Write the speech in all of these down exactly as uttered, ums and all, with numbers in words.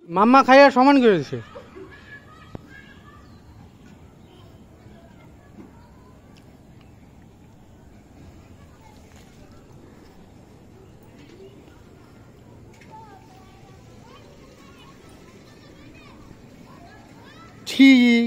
মাম্মা খাইয়া সমান করেছে। ছি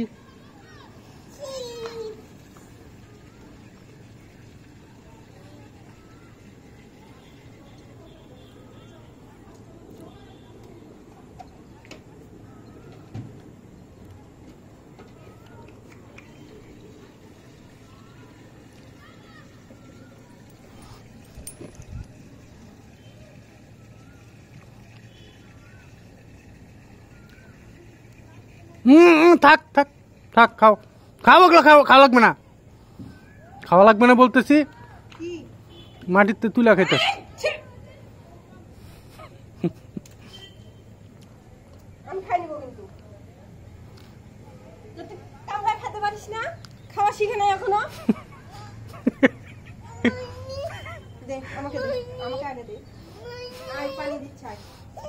হুম থাক থাক থাক খাও খাও ওগুলো খাও খাওয়া লাগবে না খাওয়া লাগবে না বলতেছি মাটিতে তুলা খাইতে আমি খাই নিব কিন্তু তুই কামড়া খেতে পারিস না খাওয়া শিখে নাই এখনো দে আমাকে দে আমাকে আগে দে আই পানি দিচ্ছাই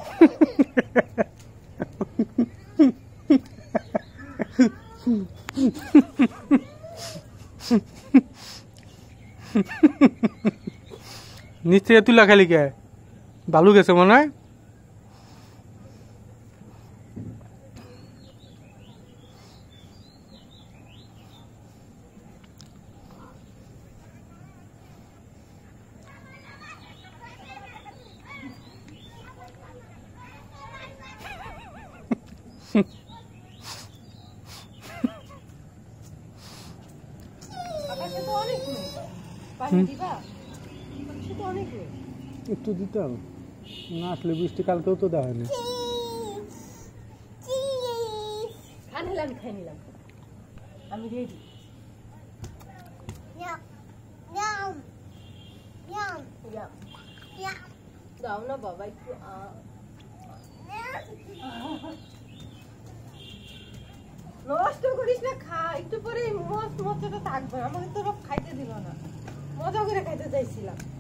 নিচ থেকে তুলা খালি কে বালু গেছে মনে হয় একটু দিতাম না আসলে বৃষ্টি কালকেও তো দেওয়া হয়নি খাই নিলাম আমি রেডি দাও না বাবা একটু নষ্ট করিস না খা একটু পরে মস্ত মজাটা থাকবে আমাকে তো খাইতে দিল না মজা করে খাইতে চাইছিলাম